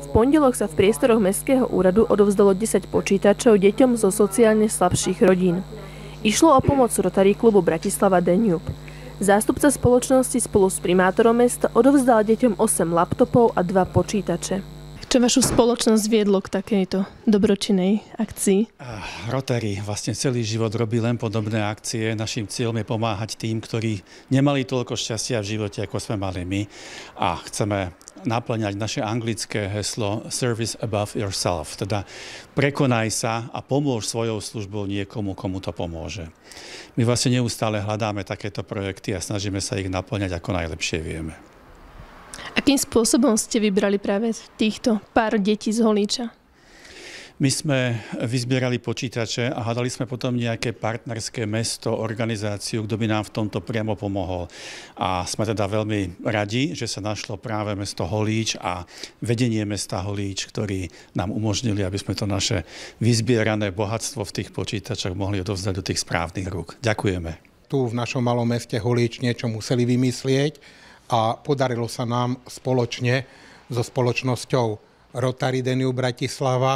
V pondelok sa v priestoroch Mestského úradu odovzdalo 10 počítačov deťom zo sociálne slabších rodín. Išlo o pomoc Rotary klubu Bratislava Danube. Zástupca spoločnosti spolu s primátorom mesta odovzdal deťom 8 laptopov a 2 počítače. Čo vašu spoločnosť viedlo k takejto dobročinnej akcii? Rotary vlastne celý život robí len podobné akcie. Naším cieľom je pomáhať tým, ktorí nemali toľko šťastia v živote, ako sme mali my. A chceme naplňať naše anglické heslo Service above yourself. Teda prekonaj sa a pomôž svojou službou niekomu, komu to pomôže. My vlastne neustále hľadáme takéto projekty a snažíme sa ich naplňať, ako najlepšie vieme. Akým spôsobom ste vybrali práve týchto pár detí z Holíča? My sme vyzbierali počítače a hľadali sme potom nejaké partnerské mesto, organizáciu, kto by nám v tomto priamo pomohol. A sme teda veľmi radi, že sa našlo práve mesto Holíč a vedenie mesta Holíč, ktorí nám umožnili, aby sme to naše vyzbierané bohatstvo v tých počítačoch mohli odovzdať do tých správnych rúk. Ďakujeme. Tu v našom malom meste Holíč niečo museli vymyslieť a podarilo sa nám spoločne so spoločnosťou Rotary Danube Bratislava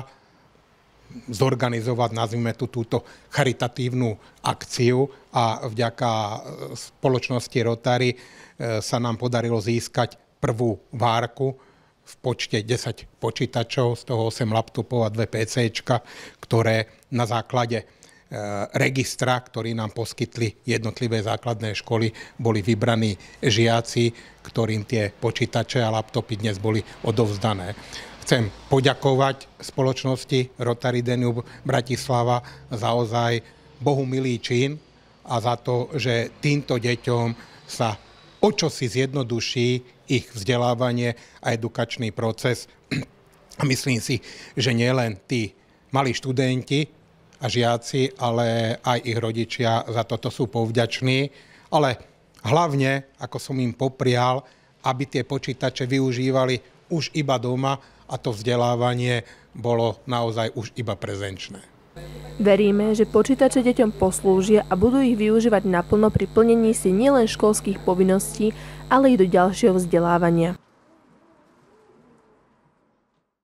zorganizovať, nazvime túto charitatívnu akciu a vďaka spoločnosti Rotary sa nám podarilo získať prvú várku v počte 10 počítačov, z toho 8 laptopov a 2 PCčka, ktoré na základe registra, ktorý nám poskytli jednotlivé základné školy, boli vybraní žiaci, ktorým tie počítače a laptopy dnes boli odovzdané. Chcem poďakovať spoločnosti Rotary Danube Bratislava za ozaj bohumilý čin a za to, že týmto deťom sa o čosi zjednoduší ich vzdelávanie a edukačný proces. A myslím si, že nielen tí malí študenti a žiaci, ale aj ich rodičia za toto sú povďační. Ale hlavne, ako som im poprial, aby tie počítače využívali už iba doma a to vzdelávanie bolo naozaj už iba prezenčné. Veríme, že počítače deťom poslúžia a budú ich využívať naplno pri plnení si nielen školských povinností, ale i do ďalšieho vzdelávania.